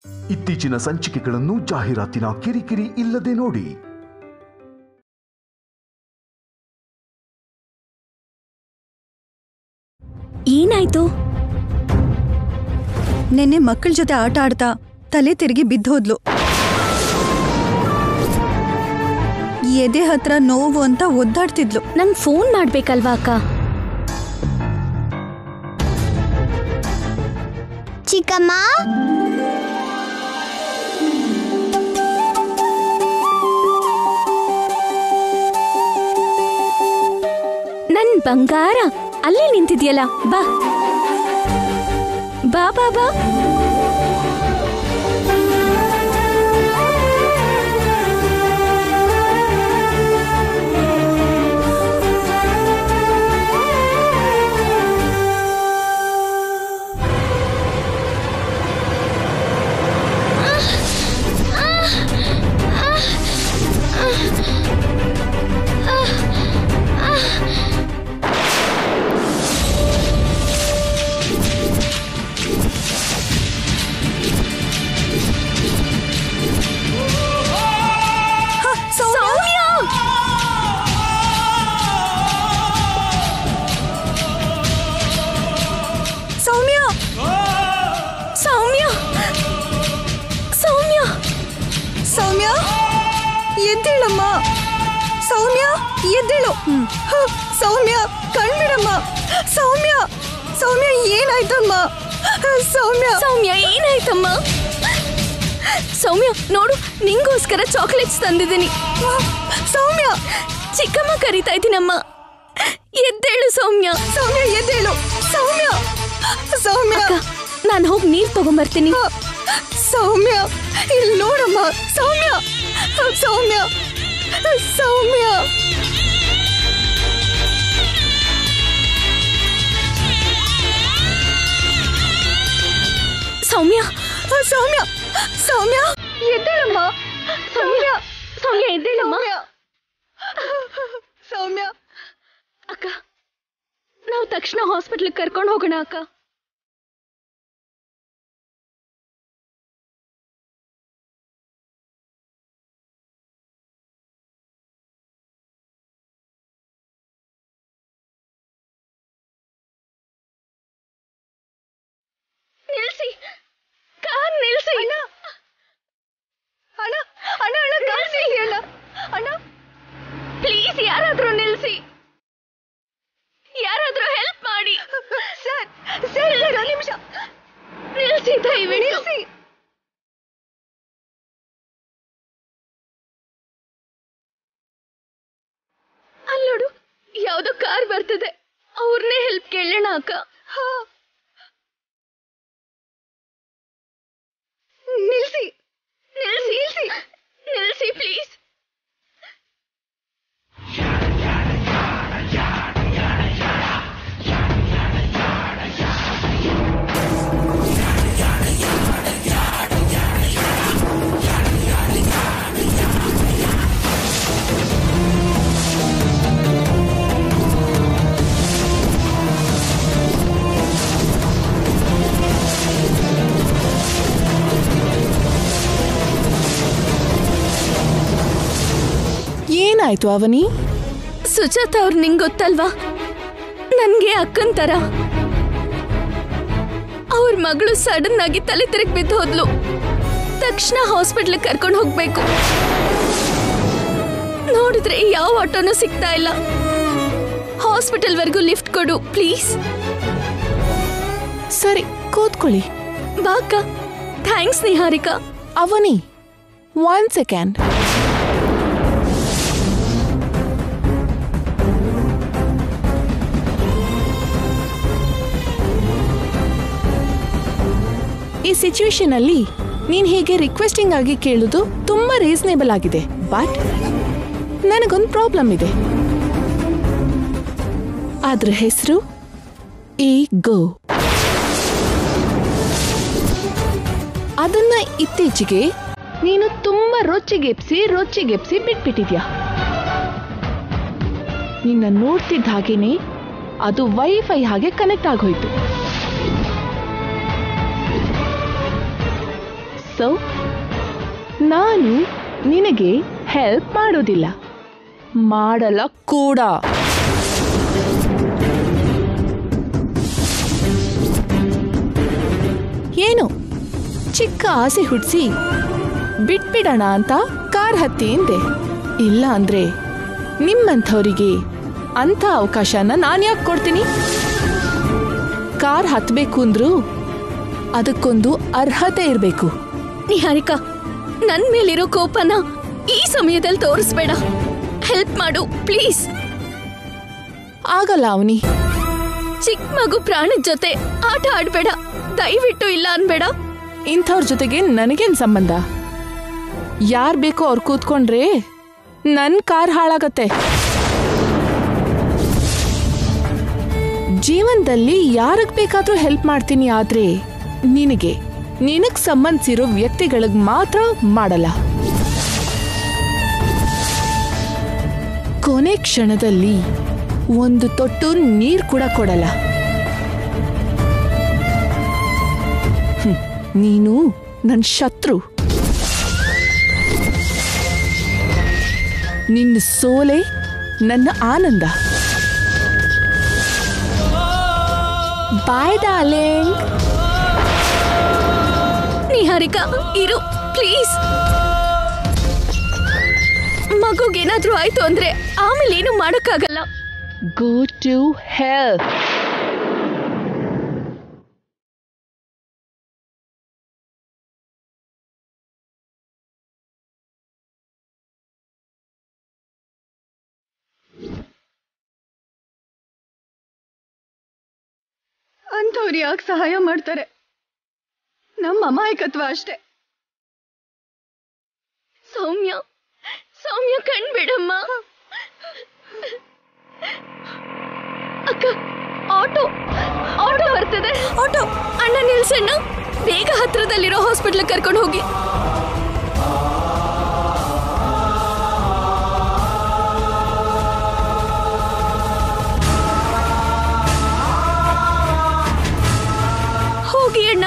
ಇತ್ತೀಚಿನ ಸಂಚಿಕೆಗಳನ್ನು ಜಾಹೀರಾತಿನ ಕಿರಿಕಿರಿ ಇಲ್ಲದೆ ನೋಡಿ. ಏನಾಯ್ತು? ನೆನ್ನೆ ಮಕ್ಕಳ ಜೊತೆ ಆಟ ಆಡ್ತಾ ತಲೆ ತಿರುಗಿ ಬಿದ್ದೋದ್ಲು. ಎದೆ ಹತ್ರ ನೋವು ಅಂತ ಒದ್ದಾಡ್ತಿದ್ಲು. ನಂಗೆ ಫೋನ್ ಮಾಡ್ಬೇಕಲ್ವಾ ಅಕ್ಕ? ಚಿಕ್ಕಮ್ಮ, ನನ್ ಬಂಗಾರ ಅಲ್ಲೇ ನಿಂತಿದ್ಯಲ್ಲ, ಬಾ ಬಾ ಬಾ ಬಾ. ಸೌಮ್ಯ, ಎದ್ದೇಳಮ್ಮ. ಸೌಮ್ಯ, ಎದ್ದೇಳು. ಸೌಮ್ಯ, ಕಣ್ಬಿಡಮ್ಮ. ಸೌಮ್ಯ, ಸೌಮ್ಯ, ಏನಾಯ್ತಮ್ಮ? ಸೌಮ್ಯ, ಸೌಮ್ಯ, ಏನಾಯ್ತಮ್ಮ? ಸೌಮ್ಯ, ನೋಡು, ನಿಂಗೋಸ್ಕರ ಚಾಕ್ಲೇಟ್ಸ್ ತಂದಿದ್ದೀನಿ. ಸೌಮ್ಯ, ಚಿಕ್ಕಮ್ಮ ಕರೀತಾ ಇದ್ದೀನಮ್ಮ. ಎದ್ದೇಳು ಸೌಮ್ಯ. ಸೌಮ್ಯ, ಎದ್ದೇಳು. ಸೌಮ್ಯ, ಸೌಮ್ಯ, ನಾನು ಹೋಗಿ ನೀರ್ ತಗೊಂಬರ್ತೀನಿ. ಸೌಮ್ಯ, ಇಲ್ಲಿ ನೋಡಮ್ಮ. ಸೌಮ್ಯ, ಸೌಮ್ಯ, ಸೌಮ್ಯ. ಸೌಮ್ಯ, ಸೌಮ್ಯ, ಸೌಮ್ಯ, ಎದ್ದೇಳಮ್ಮ. ಸೌಮ್ಯ, ಸೌಮ್ಯ, ಎದ್ದೇಳಮ್ಮ. ಸೌಮ್ಯ. ಅಕ್ಕ, ನಾವು ತಕ್ಷಣ ಹಾಸ್ಪಿಟ್ಲಿಗೆ ಕರ್ಕೊಂಡು ಹೋಗೋಣ ಅಕ್ಕ. ನಿಲ್ಸಿ, ಕಾರ್ ನಿಲ್ಸಿ. ಅಣ್ಣ, ಅಣ್ಣ, ಅಣ್ಣ, ಅಣ್ಣ, ಕಾರ್ ನಿಲ್ಸಿ ಅಣ್ಣ. ಅಣ್ಣ, ಪ್ಲೀಸ್ ಯಾರಾದ್ರೂ ನಿಲ್ಸಿ. ಯಾರಾದ್ರೂ ಹೆಲ್ಪ್ ಮಾಡಿ. ಸರ್, ಸರ್, ಒಂದು ನಿಮಿಷ ನಿಲ್ಸಿ, ದಯವಿಟ್ಟು ನಿಲ್ಸಿ. ಅಲ್ಲೋಡು, ಯಾವ್ದೋ ಕಾರ್ ಬರ್ತದೆ, ಅವ್ರನ್ನೇ ಹೆಲ್ಪ್ ಕೇಳೋಣ ಅಕ್ಕ. ನಿಲ್ಸಿ, ನಿಲ್ಸಿ, ನಿಲ್ಸಿ, ನಿಲ್ಸಿ ಪ್ಲೀಸ್. ಏನಾಯ್ತು ಅವನಿ? ಸುಜಾತ ಅವ್ರು ನಿಂಗೆ ಗೊತ್ತಲ್ವಾ, ನನ್ಗೆ ಅಕ್ಕನ್ ತರ. ಅವ್ರ ಮಗಳು ಸಡನ್ ಆಗಿ ತಲೆ ತಿರುಗಿ ಬಿದ್ದು ಹೋದ್ಲು. ತಕ್ಷಣ ಹಾಸ್ಪಿಟ್ಲಿಗೆ ಕರ್ಕೊಂಡು ಹೋಗ್ಬೇಕು. ನೋಡಿದ್ರೆ ಯಾವ ಆಟೋನೂ ಸಿಗ್ತಾ ಇಲ್ಲ. ಹಾಸ್ಪಿಟಲ್ ವರ್ಗೂ ಲಿಫ್ಟ್ ಕೊಡು ಪ್ಲೀಸ್. ಸರಿ, ಕೂತ್ಕೊಳ್ಳಿ. ಬಾಕ. ಥ್ಯಾಂಕ್ಸ್ ನಿಹಾರಿಕಾ. ಅವನಿ, 1 ಸೆಕೆಂಡ್. ಈ ಸಿಚುವೇಶನ್ ಅಲ್ಲಿ ನೀನ್ ಹೀಗೆ ರಿಕ್ವೆಸ್ಟಿಂಗ್ ಆಗಿ ಕೇಳುದು ತುಂಬಾ ರೀಸನೇಬಲ್ ಆಗಿದೆ. ಬಟ್ ನನಗೊಂದು ಪ್ರಾಬ್ಲಮ್ ಇದೆ. ಅದ್ರ ಹೆಸರು ಈಗೋ. ಅದನ್ನ ಇತ್ತೀಚೆಗೆ ನೀನು ತುಂಬಾ ರೊಚ್ಚಿಗೆಪ್ಸಿ ಬಿಟ್ಬಿಟ್ಟಿದ್ಯಾ. ನಿನ್ನ ನೋಡ್ತಿದ್ದ ಹಾಗೇನೆ ಅದು ವೈಫೈ ಹಾಗೆ ಕನೆಕ್ಟ್ ಆಗೋಯ್ತು. ಸೊ ನಾನು ನಿನಗೆ ಹೆಲ್ಪ್ ಮಾಡೋದಿಲ್ಲ, ಮಾಡಲ್ಲ ಕೂಡ. ಏನು ಚಿಕ್ಕ ಆಸೆ ಹುಡ್ಸಿ ಬಿಟ್ಬಿಡೋಣ ಅಂತ ಕಾರ್ ಹತ್ತಿ ಎಂದೆ. ಇಲ್ಲ ಅಂದ್ರೆ ನಿಮ್ಮಂಥವರಿಗೆ ಅಂಥ ಅವಕಾಶನ ನಾನು ಯಾಕೆ ಕೊಡ್ತೀನಿ? ಕಾರ್ ಹತ್ಬೇಕು ಅಂದ್ರೂ ಅದಕ್ಕೊಂದು ಅರ್ಹತೆ ಇರಬೇಕು. ನಿಹಾರಿಕಾ, ನನ್ ಮೇಲಿರೋ ಕೋಪನ ಈ ಸಮಯದಲ್ಲಿ ತೋರಿಸ್ಬೇಡ. ಹೆಲ್ಪ್ ಮಾಡು ಪ್ಲೀಸ್. ಆಗಲ್ಲ ಅವನಿ. ಚಿಕ್ಕ ಮಗು ಪ್ರಾಣದ ಜೊತೆ ಆಟ ಆಡ್ಬೇಡ, ದಯವಿಟ್ಟು ಇಲ್ಲ ಅನ್ಬೇಡ. ಇಂಥವ್ರ ಜೊತೆಗೆ ನನಗೇನ್ ಸಂಬಂಧ? ಯಾರ್ ಬೇಕೋ ಅವ್ರು ಕೂತ್ಕೊಂಡ್ರೆ ನನ್ ಕಾರ್ ಹಾಳಾಗತ್ತೆ. ಜೀವನದಲ್ಲಿ ಯಾರಿಗ್ ಬೇಕಾದ್ರೂ ಹೆಲ್ಪ್ ಮಾಡ್ತೀನಿ, ಆದ್ರೆ ನಿನಗ್ ಸಂಬಂಧಿಸಿರೋ ವ್ಯಕ್ತಿಗಳಿಗೆ ಮಾತ್ರ ಮಾಡಲ್ಲ. ಕೊನೆ ಕ್ಷಣದಲ್ಲಿ ಒಂದು ತೊಟ್ಟು ನೀರ್ ಕೂಡ ಕೊಡಲ್ಲ. ನೀನು ನನ್ನ ಶತ್ರು. ನಿನ್ನ ಸೋಲೆ ನನ್ನ ಆನಂದ. ಬಾಯ್ ಡಾರ್ಲಿಂಗ್. ನಿಹಾರಿಕಾ, ಇರು ಪ್ಲೀಸ್. ಮಗುಗೇನಾದ್ರೂ ಆಯ್ತು ಅಂದ್ರೆ ಆಮೇಲೆ ಏನು ಮಾಡಕ್ಕಾಗಲ್ಲ. Go to help. ಅಂಥವ್ರು ಯಾಕೆ ಸಹಾಯ ಮಾಡ್ತಾರೆ? ನಮ್ಮ ಅಮಾಯಕತ್ವ ಅಷ್ಟೇ. ಸೌಮ್ಯ, ಸೌಮ್ಯ ಕಣ್ಬಿಡಮ್ಮ. ಅಕ್ಕ, ಆಟೋ ಆಟೋ ಬರ್ತದೆ. ಆಟೋ ಅಣ್ಣ ನಿಲ್ಸಣ್ಣ, ಬೇಗ ಹತ್ರದಲ್ಲಿರೋ ಹಾಸ್ಪಿಟ್ಲ್ ಕರ್ಕೊಂಡು ಹೋಗಿ. ಹೋಗಿ ಅಣ್ಣ.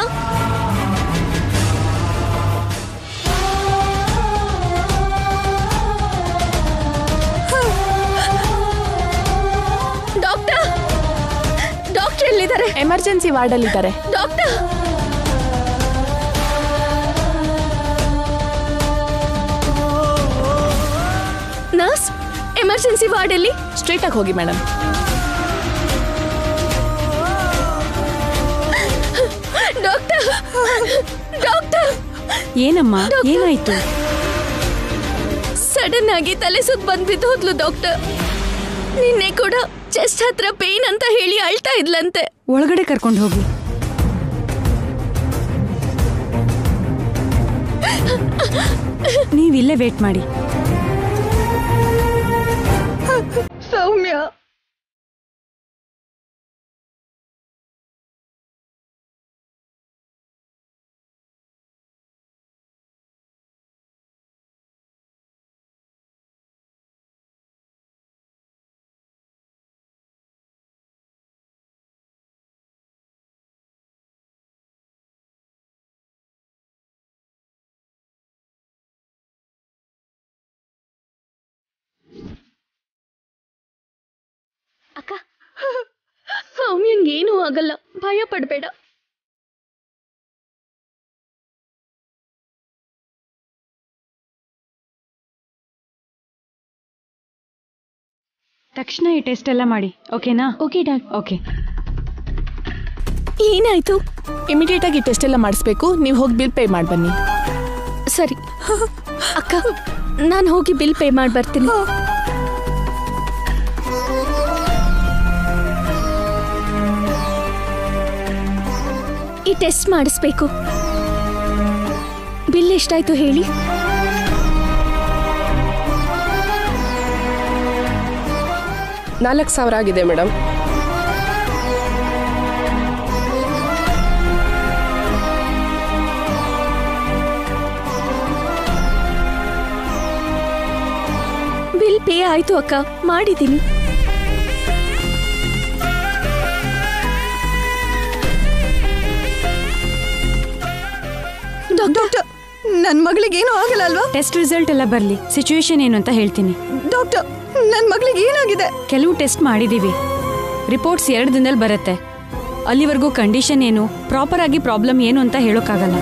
ಡಾಕ್ಟರ್, ಡಾಕ್ಟರ್ ಎಲ್ಲಿದ್ದಾರೆ? ಎಮರ್ಜೆನ್ಸಿ ವಾರ್ಡಲ್ಲಿದ್ದಾರೆ. ಡಾಕ್ಟರ್, ನರ್ಸ್, ಎಮರ್ಜೆನ್ಸಿ ವಾರ್ಡಲ್ಲಿ. ಸ್ಟ್ರೇಟ್ ಆಗಿ ಹೋಗಿ ಮೇಡಮ್. Doctor, doctor. ಏನಮ್ಮ, ಏನಾಯ್ತು? ಸಡನ್ ಆಗಿ ತಲೆ ಸುತ್ತ ಬಂದ್ ಬಿದ್ದೋದ್ಲು ಡಾಕ್ಟರ್. ನಿನ್ನೆ ಕೂಡ ಚೆಸ್ಟ್ ಹತ್ರ ಪೇನ್ ಅಂತ ಹೇಳಿ ಅಳ್ತಾ ಇದ್ಲಂತೆ. ಒಳಗಡೆ ಕರ್ಕೊಂಡು ಹೋಗಿ. ನೀವಿಲ್ಲೇ ವೇಟ್ ಮಾಡಿ. ಸೌಮ್ಯ, ಅಕ್ಕ, ಸೌಮ್ಯಂಗೇನೂ ಆಗಲ್ಲ, ಭಯ ಪಡ್ಬೇಡ. ತಕ್ಷಣ ಈ ಟೆಸ್ಟ್ ಎಲ್ಲ ಮಾಡಿ, ಓಕೆನಾ? Okay doctor. ಓಕೆ. ಏನಾಯ್ತು? ಇಮಿಡಿಯೇಟ್ ಆಗಿ ಟೆಸ್ಟ್ ಎಲ್ಲ ಮಾಡಿಸ್ಬೇಕು. ನೀವು ಹೋಗಿ ಬಿಲ್ ಪೇ ಮಾಡಿ ಬನ್ನಿ. ಸರಿ ಅಕ್ಕ, ನಾನು ಹೋಗಿ ಬಿಲ್ ಪೇ ಮಾಡಿ ಬರ್ತೀನಿ. ಈ ಟೆಸ್ಟ್ ಮಾಡಿಸ್ಬೇಕು. ಬಿಲ್ ಎಷ್ಟಾಯ್ತು ಹೇಳಿ? $4,000 ಆಗಿದೆ ಮೇಡಮ್. ಬಿಲ್ ಪೇ ಆಯ್ತು ಅಕ್ಕ, ಮಾಡಿದ್ದೀನಿ. ಡಾಕ್ಟರ್, ನನ್ ಮಗಳಿಗೆ ಏನೂ ಆಗಲ್ಲ ಅಲ್ವಾ? ಟೆಸ್ಟ್ ರಿಸಲ್ಟ್ ಎಲ್ಲ ಬರ್ಲಿ, ಸಿಚುವೇಶನ್ ಏನು ಅಂತ ಹೇಳ್ತೀನಿ. ಡಾಕ್ಟರ್, ನನ್ ಮಗಳಿಗೆ ಏನಾಗಿದೆ? ಕೆಲವು ಟೆಸ್ಟ್ ಮಾಡಿದೀವಿ, ರಿಪೋರ್ಟ್ಸ್ 2 ದಿನದಲ್ಲಿ ಬರುತ್ತೆ. ಅಲ್ಲಿವರೆಗೂ ಕಂಡೀಷನ್ ಏನು, ಪ್ರಾಪರ್ ಆಗಿ ಪ್ರಾಬ್ಲಮ್ ಏನು ಅಂತ ಹೇಳೋಕ್ಕಾಗಲ್ಲ.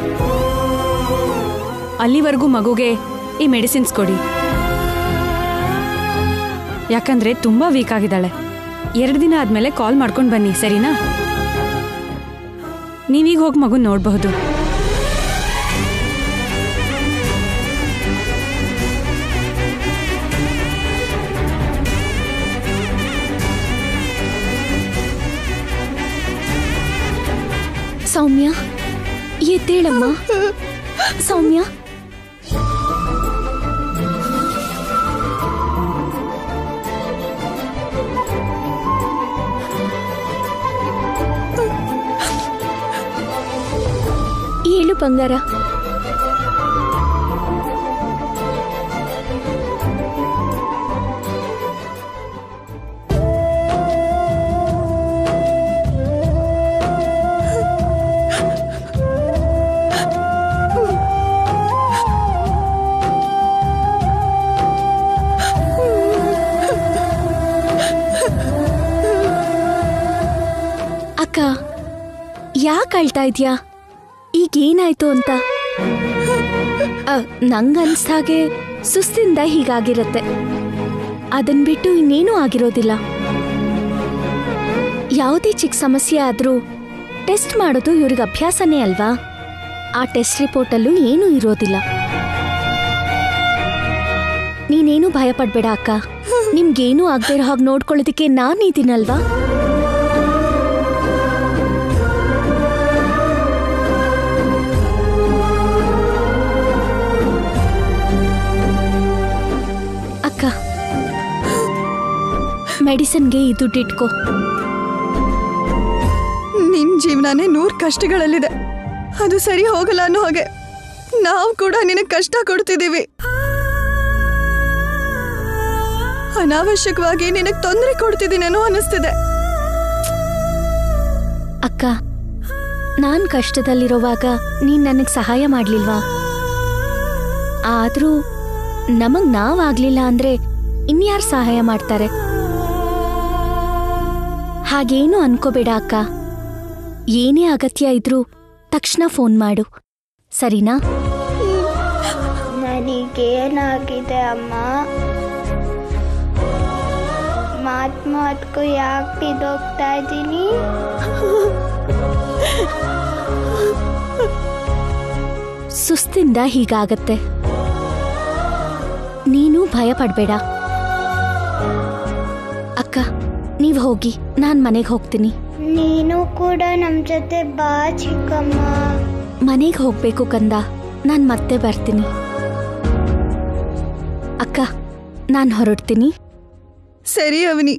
ಅಲ್ಲಿವರೆಗೂ ಮಗುಗೆ ಈ ಮೆಡಿಸಿನ್ಸ್ ಕೊಡಿ, ಯಾಕಂದ್ರೆ ತುಂಬಾ ವೀಕ್ ಆಗಿದ್ದಾಳೆ. 2 ದಿನ ಆದ್ಮೇಲೆ ಕಾಲ್ ಮಾಡ್ಕೊಂಡು ಬನ್ನಿ, ಸರಿನಾ? ನೀವೀಗ ಹೋಗಿ ಮಗು ನೋಡಬಹುದು. ಸೌಮ್ಯ, ಎದ್ದೇಳಮ್ಮ. ಸೌಮ್ಯ, ಏಳು ಬಂಗಾರ. ಅಕ್ಕ, ಯಾಕೆ ಅಳ್ತಾ ಇದ್ಯಾ? ಈಗೇನಾಯ್ತು ಅಂತ? ನಂಗನ್ಸ್ದಾಗೆ ಸುಸ್ತಿಂದ ಹೀಗಾಗಿರತ್ತೆ, ಅದನ್ ಬಿಟ್ಟು ಇನ್ನೇನೂ ಆಗಿರೋದಿಲ್ಲ. ಯಾವುದೇ ಚಿಕ್ಕ ಸಮಸ್ಯೆ ಆದ್ರೂ ಟೆಸ್ಟ್ ಮಾಡೋದು ಇವ್ರಿಗೆ ಅಭ್ಯಾಸನೇ ಅಲ್ವಾ? ಆ ಟೆಸ್ಟ್ ರಿಪೋರ್ಟಲ್ಲೂ ಏನೂ ಇರೋದಿಲ್ಲ. ನೀನೇನು ಭಯ ಪಡ್ಬೇಡ ಅಕ್ಕ, ನಿಮ್ಗೇನೂ ಆಗದೆ ಇರೋ ಹಾಗೆ ನೋಡ್ಕೊಳ್ಳೋದಕ್ಕೆ ನಾನಿದ್ದೀನಲ್ವಾ? ಅಕ್ಕ, ಮೆಡಿಸಿನ್ಗೆ ಈ ದುಡ್ಡು ಇಟ್ಕೋ. ನಿನ್ ಜೀವನನೇ 100 ಕಷ್ಟಗಳಲ್ಲಿದೆ, ಅದು ಸರಿ ಹೋಗಲ್ಲ ಅನ್ನೋ ಹಾಗೆ ನಾವು ಕೂಡ ನಿನಗೆ ಕಷ್ಟ ಕೊಡ್ತಿದ್ದೀವಿ. ಅನಾವಶ್ಯಕವಾಗಿ ನಿನಗೆ ತೊಂದರೆ ಕೊಡ್ತಿದ್ದೀನೇನೋ ಅನಿಸ್ತಿದೆ. ಅಕ್ಕ, ನಾನ್ ಕಷ್ಟದಲ್ಲಿರೋವಾಗ ನೀನ್ ನನಗೆ ಸಹಾಯ ಮಾಡ್ಲಿಲ್ವಾ? ಆದ್ರೂ ನಮಗ್ ನಾವಾಗ್ಲಿಲ್ಲ ಅಂದ್ರೆ ಇನ್ಯಾರು ಸಹಾಯ ಮಾಡ್ತಾರೆ? ಹಾಗೇನು ಅನ್ಕೋಬೇಡ ಅಕ್ಕ. ಏನೇ ಅಗತ್ಯ ಇದ್ರೂ ತಕ್ಷಣ ಫೋನ್ ಮಾಡು, ಸರಿನಾ? ನನಗೇನಾಗಿದೆ ಅಮ್ಮ? ಮಾತ್ಗೂ ಯಾಕೆ ಬಿದ್ದೋಗ್ತಾ ಇದ್ದೀನಿ? ಸುಸ್ತಿಂದ ಹೀಗಾಗತ್ತೆ, ನೀನು ಭಯ ಪಡ್ಬೇಡ. ಅಕ್ಕ, ನೀವ್ ಹೋಗಿ, ನಾನ್ ಮನೆಗೆ ಹೋಗ್ತೀನಿ. ನೀನು ಕೂಡ ನಮ್ ಜೊತೆ ಬಾ ಚಿಕ್ಕಮ್ಮ. ಮನೆಗೆ ಹೋಗ್ಬೇಕು ಕಂದ, ನಾನ್ ಮತ್ತೆ ಬರ್ತೀನಿ. ಅಕ್ಕ, ನಾನ್ ಹೊರಡ್ತೀನಿ. ಸರಿ ಅವನಿ.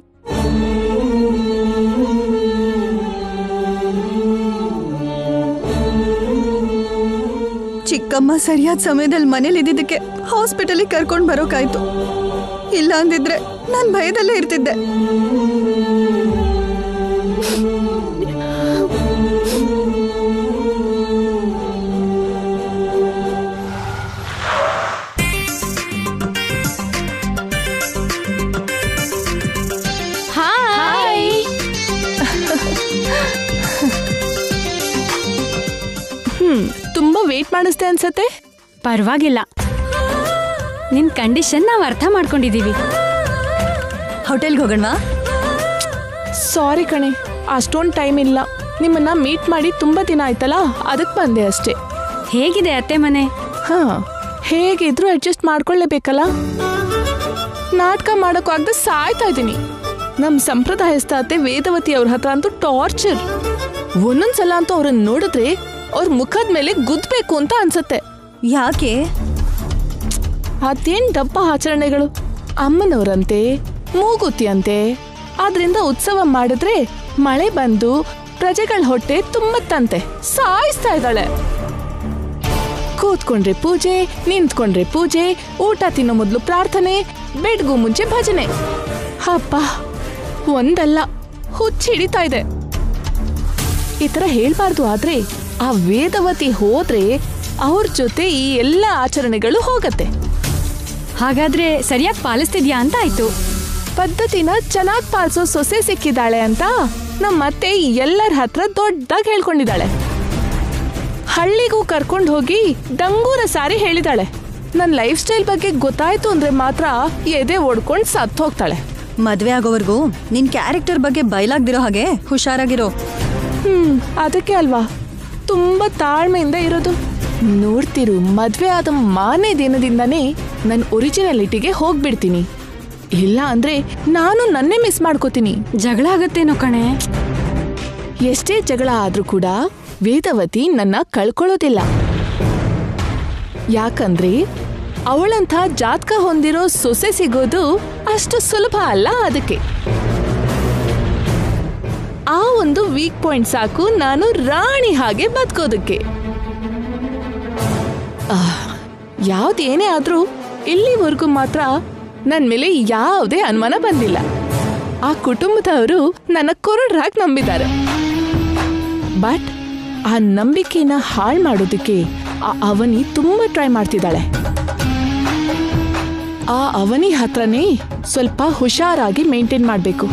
ಚಿಕ್ಕಮ್ಮ ಸರಿಯಾದ ಸಮಯದಲ್ಲಿ ಮನೇಲಿ ಇದ್ದಿದ್ದಕ್ಕೆ ಹಾಸ್ಪಿಟಲಿಗೆ ಕರ್ಕೊಂಡು ಬರೋಕಾಯ್ತು. ಇಲ್ಲ ಅಂದಿದ್ರೆ ನಾನು ಭಯದಲ್ಲೇ ಇರ್ತಿದ್ದೆ. ತುಂಬಾ ವೇಟ್ ಮಾಡಿಸ್ದೆ ಅನ್ಸತ್ತೆ. ಪರವಾಗಿಲ್ಲ, ನಿನ್ ಕಂಡೀಷನ್ ನಾವು ಅರ್ಥ ಮಾಡ್ಕೊಂಡಿದೀವಿ. ಹೋಟೆಲ್ಗೆ ಹೋಗೋಣವಾ? ಸಾರಿ ಕಣೆ, ಅಷ್ಟೊಂದು ಟೈಮ್ ಇಲ್ಲ. ನಿಮ್ಮನ್ನ ಮೀಟ್ ಮಾಡಿ ತುಂಬಾ ದಿನ ಆಯ್ತಲ್ಲ, ಅದಕ್ಕೆ ಬಂದೆ ಅಷ್ಟೇ. ಹೇಗಿದೆ ಅತ್ತೆ ಮನೆ? ಹಾ, ಹೇಗಿದ್ರು ಅಡ್ಜಸ್ಟ್ ಮಾಡ್ಕೊಳ್ಳೇಬೇಕಲ್ಲ. ನಾಟಕ ಮಾಡೋಕ್ಕೂ ಆಗದೆ ಸಾಯ್ತಾ ಇದ್ದೀನಿ. ನಮ್ಮ ಸಂಪ್ರದಾಯಸ್ಥ ಅತ್ತೆ ವೇದವತಿ ಅವ್ರ ಹತ್ರ ಅಂತೂ ಟಾರ್ಚರ್. ಒಂದೊಂದ್ಸಲ ಅಂತೂ ಅವ್ರನ್ನ ನೋಡಿದ್ರೆ ಅವ್ರ ಮುಖದ ಮೇಲೆ ಗುದ್ಬೇಕು ಅಂತ ಅನ್ಸತ್ತೆ. ಯಾಕೆ? ಅದೇನ್ ಡಬ್ಬ ಆಚರಣೆಗಳು. ಅಮ್ಮನವರಂತೆ, ಮೂಗುತಿ ಅಂತೆ. ಆದ್ರಿಂದ ಉತ್ಸವ ಮಾಡಿದ್ರೆ ಮಳೆ ಬಂದು ಪ್ರಜೆಗಳ ಹೊಟ್ಟೆ ತುಂಬತ್ತಂತೆ. ಸಾಯಿಸ್ತಾ ಇದ್ದಾಳೆ. ಕೂತ್ಕೊಂಡ್ರೆ ಪೂಜೆ, ನಿಂತ್ಕೊಂಡ್ರೆ ಪೂಜೆ, ಊಟ ತಿನ್ನೋ ಮೊದಲು ಪ್ರಾರ್ಥನೆ, ಬೆಡ್ಗೂ ಮುಂಚೆ ಭಜನೆ. ಅಪ್ಪ, ಒಂದಲ್ಲ, ಹುಚ್ಚಿಡಿತಾ ಇದೆ. ಈ ತರ ಹೇಳ್ಬಾರ್ದು, ಆದ್ರೆ ಆ ವೇದವತಿ ಹೋದ್ರೆ ಅವ್ರ ಜೊತೆ ಈ ಎಲ್ಲ ಆಚರಣೆಗಳು ಹೋಗತ್ತೆ. ಹಾಗಾದ್ರೆ ಸರಿಯಾಗಿ ಪಾಲಿಸ್ತಿದ್ಯಾ ಅಂತ ಆಯ್ತು. ಪದ್ಧತಿನ ಚೆನ್ನಾಗಿ ಪಾಲಿಸೋ ಸೊಸೆ ಸಿಕ್ಕಿದ್ದಾಳೆ ಅಂತ ನಮ್ಮತ್ತೆ ಎಲ್ಲರ ಹತ್ರ ದೊಡ್ಡದಾಗಿ ಹೇಳ್ಕೊಂಡಿದ್ದಾಳೆ. ಹಳ್ಳಿಗೂ ಕರ್ಕೊಂಡು ಹೋಗಿ ಡಂಗೂರ ಸಾರಿ ಹೇಳಿದಾಳೆ. ನನ್ನ ಲೈಫ್ ಸ್ಟೈಲ್ ಬಗ್ಗೆ ಗೊತ್ತಾಯ್ತು ಅಂದ್ರೆ ಮಾತ್ರ ಎದೆ ಒಡ್ಕೊಂಡು ಸತ್ತು ಹೋಗ್ತಾಳೆ. ಮದ್ವೆ ಆಗೋವರೆಗೂ ನಿನ್ ಕ್ಯಾರೆಕ್ಟರ್ ಬಗ್ಗೆ ಬಯಲಾಗ್ದಿರೋ ಹಾಗೆ ಹುಷಾರಾಗಿರೋ. ಅದಕ್ಕೆ ಅಲ್ವಾ ತುಂಬಾ ತಾಳ್ಮೆಯಿಂದ ಇರೋದು. ನೋಡ್ತಿರು, ಮದ್ವೆ ಆದ ಮಾರನೇ ದಿನದಿಂದನೇ ನನ್ನ ಒರಿಜಿನಾಲಿಟಿಗೆ ಹೋಗ್ಬಿಡ್ತೀನಿ. ಇಲ್ಲ ಅಂದ್ರೆ ನಾನು ನನ್ನೇ ಮಿಸ್ ಮಾಡ್ಕೋತೀನಿ. ಜಗಳ ಆಗತ್ತೇನೋ ಕಣೆ. ಎಷ್ಟೇ ಜಗಳ ಆದ್ರೂ ಕೂಡ ವೇದವತಿ ನನ್ನ ಕಳ್ಕೊಳ್ಳೋದಿಲ್ಲ. ಯಾಕಂದ್ರೆ ಅವಳಂಥ ಜಾತಕ ಹೊಂದಿರೋ ಸೊಸೆ ಸಿಗೋದು ಅಷ್ಟು ಸುಲಭ ಅಲ್ಲ. ಅದಕ್ಕೆ ಆ ಒಂದು ವೀಕ್ ಪಾಯಿಂಟ್ ಸಾಕು ನಾನು ರಾಣಿ ಹಾಗೆ ಬದುಕೋದಕ್ಕೆ. ಯಾವ್ದೇನೇ ಆದ್ರೂ ಇಲ್ಲಿವರೆಗೂ ಮಾತ್ರ ನನ್ನ ಮೇಲೆ ಯಾವುದೇ ಅನುಮಾನ ಬಂದಿಲ್ಲ. ಆ ಕುಟುಂಬದವರು ನನ್ನ ಕುರುಡ್ರಾಗಿ ನಂಬಿದ್ದಾರೆ. ಬಟ್ ಆ ನಂಬಿಕೆನ ಹಾಳು ಮಾಡೋದಕ್ಕೆ ಆ ಅವನಿ ತುಂಬಾ ಟ್ರೈ ಮಾಡ್ತಿದ್ದಾಳೆ. ಆ ಅವನಿ ಹತ್ರನೇ ಸ್ವಲ್ಪ ಹುಷಾರಾಗಿ ಮೇಂಟೈನ್ ಮಾಡಬೇಕು.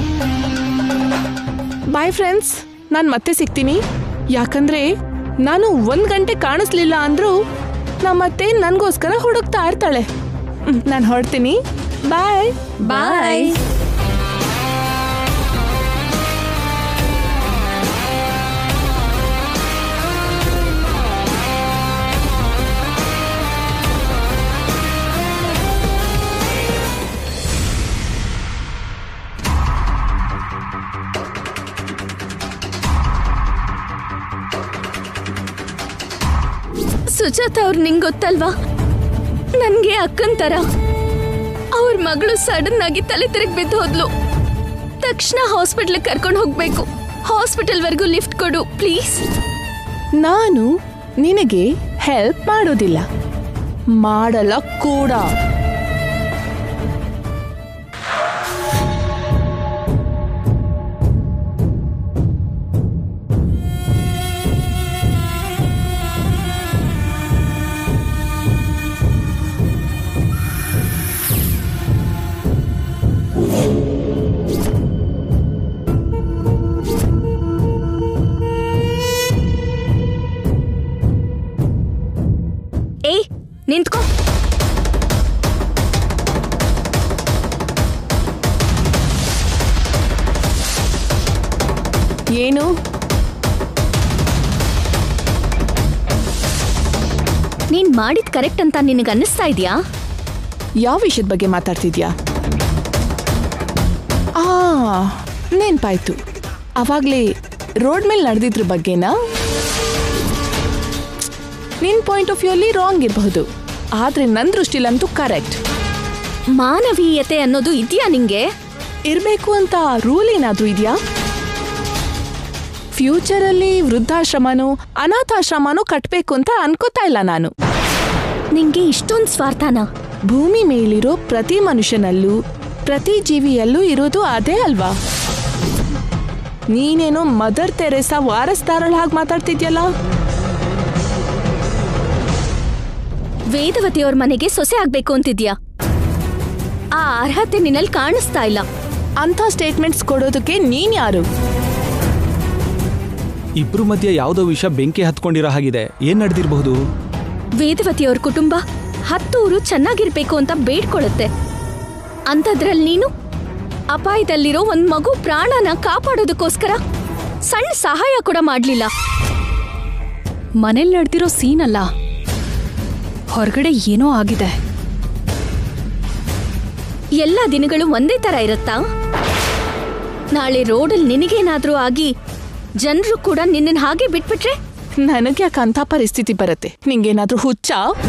ಬಾಯ್ ಫ್ರೆಂಡ್ಸ್, ನಾನು ಮತ್ತೆ ಸಿಗ್ತೀನಿ. ಯಾಕಂದ್ರೆ ನಾನು 1 ಗಂಟೆ ಕಾಣಿಸ್ಲಿಲ್ಲ ಅಂದ್ರೂ ನಮ್ಮತ್ತೆ ನನಗೋಸ್ಕರ ಹುಡುಕ್ತಾ ಇರ್ತಾಳೆ. ನಾನು ಹೊರಡ್ತೀನಿ. ಬಾಯ್ ಬಾಯ್. ಸುಜಾತ ಅವ್ರು ನಿಂಗೆ ಗೊತ್ತಲ್ವಾ, ನನ್ಗೆ ಅಕ್ಕನ್ ತರ. ಅವ್ರ ಮಗಳು ಸಡನ್ ಆಗಿ ತಲೆ ತಿರುಗಿ ಬಿದ್ದು ಹೋದ್ಲು. ತಕ್ಷಣ ಹಾಸ್ಪಿಟಲ್ ಕರ್ಕೊಂಡು ಹೋಗ್ಬೇಕು. ಹಾಸ್ಪಿಟಲ್ ವರ್ಗೂ ಲಿಫ್ಟ್ ಕೊಡು ಪ್ಲೀಸ್. ನಾನು ನಿನಗೆ ಹೆಲ್ಪ್ ಮಾಡೋದಿಲ್ಲ, ಮಾಡಲ್ಲ ಕೂಡ. ನಿಂತ್ಕೋ. ಏನು? ನೀನ್ ಮಾಡಿದ್ ಕರೆಕ್ಟ್ ಅಂತ ನಿನಗೆ ಅನ್ನಿಸ್ತಾ ಇದೆಯಾ? ಯಾವ ವಿಷಯದ ಬಗ್ಗೆ ಮಾತಾಡ್ತಿದ್ಯಾ? ನೆನ್ಪಾಯ್ತು. ಅವಾಗ್ಲೇ ರೋಡ್ ಮೇಲೆ ನಡೆದಿದ್ರ ಬಗ್ಗೆನಾ? ನಿನ್ ಪಾಯಿಂಟ್ ಆಫ್ ವ್ಯೂ ಅಲ್ಲಿ ರಾಂಗ್ ಇರಬಹುದು, ಆದ್ರೆ ನನ್ನ ದೃಷ್ಟಿಲಂತೂ ಕರೆಕ್ಟ್. ಮಾನವೀಯತೆ ಅನ್ನೋದು ಇದೆಯಾ ನಿಂಗೆ? ಇರ್ಬೇಕು ಅಂತ ರೂಲ್ ಏನಾದ್ರೂ ಇದೆಯಾ? ಫ್ಯೂಚರ್ ಅಲ್ಲಿ ವೃದ್ಧಾಶ್ರಮನೂ ಅನಾಥಾಶ್ರಮನೂ ಕಟ್ಬೇಕು ಅಂತ ಅನ್ಕೋತಾ ಇಲ್ಲ ನಾನು. ನಿಂಗೆ ಇಷ್ಟೊಂದು ಸ್ವಾರ್ಥನಾ? ಭೂಮಿ ಮೇಲಿರೋ ಪ್ರತಿ ಮನುಷ್ಯನಲ್ಲೂ ಪ್ರತಿ ಜೀವಿಯಲ್ಲೂ ಇರೋದು ಅದೇ ಅಲ್ವಾ? ನೀನೇನೋ ಮದರ್ ತೆರೇಸಾ ವಾರಸ್ದಾರಳ ಹಾಗೆ ಮಾತಾಡ್ತಿದ್ಯಲ್ಲ. ವೇದವತಿಯವ್ರ ಮನೆಗೆ ಸೊಸೆ ಆಗ್ಬೇಕು ಅಂತಿದ್ಯಾ? ಆ ಅರ್ಹತೆ ನಿನ್ನಲ್ಲಿ ಕಾಣಿಸ್ತಾ ಇಲ್ಲ. ಅಂತ ಸ್ಟೇಟ್ಮೆಂಟ್ಸ್ ಕೊಡೋದಕ್ಕೆ ನೀನ್ ಯಾರು? ಇಬ್ರು ಮಧ್ಯೆ ಯಾವುದೋ ವಿಷಯ ಬೆಂಕಿ ಹತ್ಕೊಂಡಿರೋ ಹಾಗಿದೆ. ಏನ್ ನಡೆದಿರಬಹುದು? ವೇದವತಿಯವ್ರ ಕುಟುಂಬ 10 ಊರು ಚೆನ್ನಾಗಿರ್ಬೇಕು ಅಂತ ಬೇಡ್ಕೊಳ್ಳುತ್ತೆ. ಅಂಥದ್ರಲ್ಲಿ ನೀನು ಅಪಾಯದಲ್ಲಿರೋ ಒಂದ್ ಮಗು ಪ್ರಾಣನ ಕಾಪಾಡೋದಕ್ಕೋಸ್ಕರ ಸಣ್ಣ ಸಹಾಯ ಕೂಡ ಮಾಡ್ಲಿಲ್ಲ. ಮನೇಲಿ ನಡೆದಿರೋ ಸೀನ್ ಅಲ್ಲ, ಹೊರಗಡೆ ಏನೋ ಆಗಿದೆ. ಎಲ್ಲ ದಿನಗಳು ಒಂದೇ ತರ ಇರುತ್ತಾ? ನಾಳೆ ರೋಡಲ್ಲಿ ನಿನಗೇನಾದ್ರೂ ಆಗಿ ಜನರು ಕೂಡ ನಿನ್ನ ಹಾಗೆ ಬಿಟ್ಬಿಟ್ರೆ? ನನಗೆ ಯಾಕೆ ಅಂಥ ಪರಿಸ್ಥಿತಿ ಬರುತ್ತೆ? ನಿಂಗೇನಾದ್ರೂ ಹುಚ್ಚ?